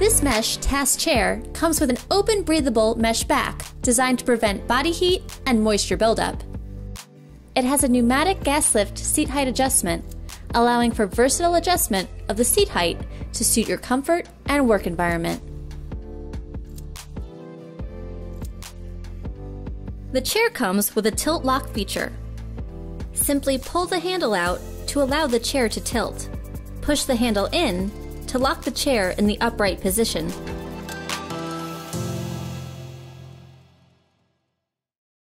This mesh TAS chair comes with an open breathable mesh back designed to prevent body heat and moisture buildup. It has a pneumatic gas lift seat height adjustment, allowing for versatile adjustment of the seat height to suit your comfort and work environment. The chair comes with a tilt lock feature. Simply pull the handle out to allow the chair to tilt. Push the handle in to lock the chair in the upright position.